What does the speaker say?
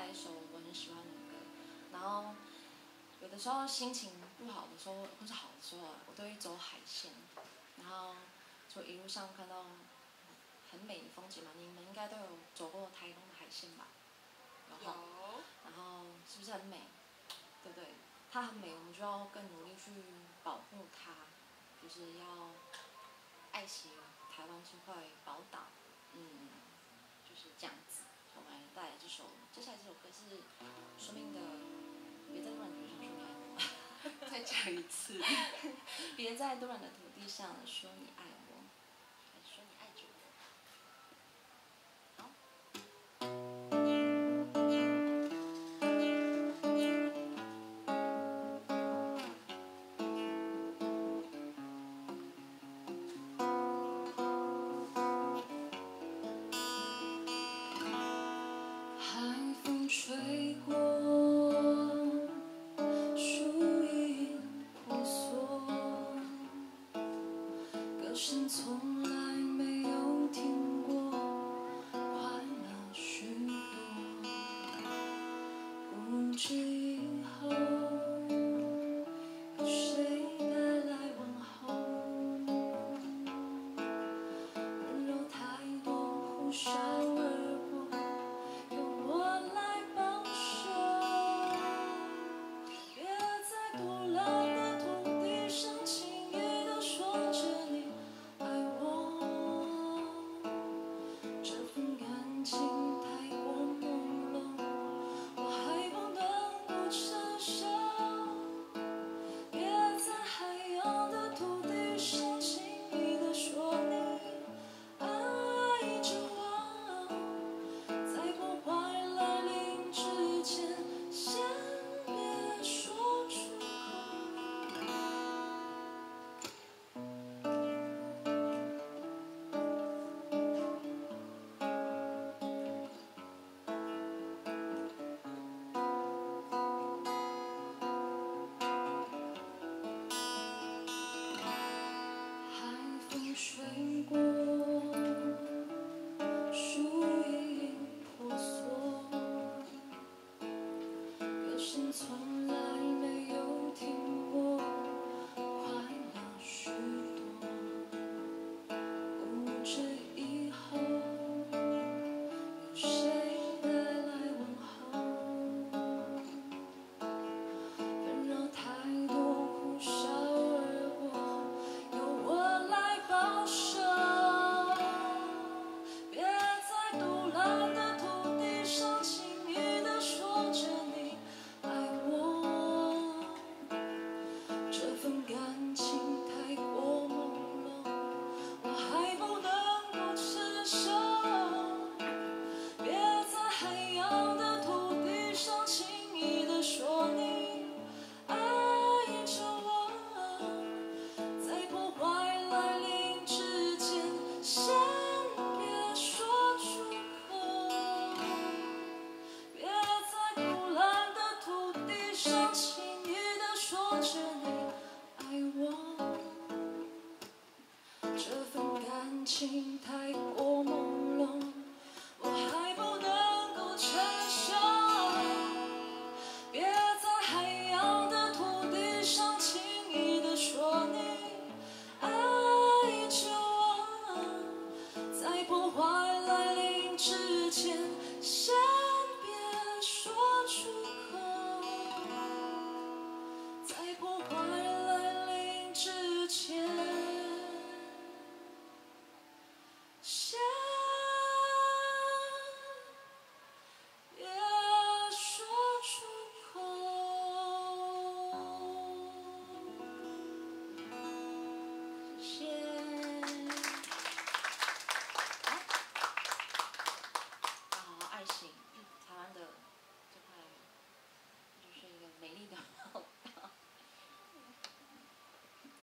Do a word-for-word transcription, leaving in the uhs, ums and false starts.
一首我很喜欢的歌，然后有的时候心情不好的时候，或是好的时候，我都会走海线，然后就一路上看到很美的风景嘛。你们应该都有走过台东的海线吧？有。然后是不是很美？对不对？它很美，我们就要更努力去保护它，就是要爱惜台湾这块宝岛。嗯，就是这样子。我们带来这首，接下来这首歌是说明的，别在乱土上说你爱我。 再讲一次。 别在多软的土地上说你爱我，还是说你爱着我？好。海风吹过，树影婆娑，歌声从来没有停过，快乐许多。不知以后有谁带来问候，温柔太多，呼啸而过。由我来保守，别在古老的土地上轻易地说着你爱我，这份感情太过朦胧，我还不能够承受，别在海洋的土地上轻易地说你爱着我，在破坏来临之前，先别说出口。海风吹过，树影婆娑，歌声从来没有停过，快乐许多。不知以后有谁带来问候，纷扰太多，呼啸而过，由我来保守，别在古老的土地上轻易地说着你爱我，这份感情太过朦胧，我还不能够承受，别在海洋的土地上轻易地说你爱着我，在破坏来临之前，先别说出口，别在古老的土地上轻易地说着你爱我，这份感情太过朦胧，我还不能够承受，别在海洋的土地上轻易地说你爱着我，在破坏来临之前，先别说出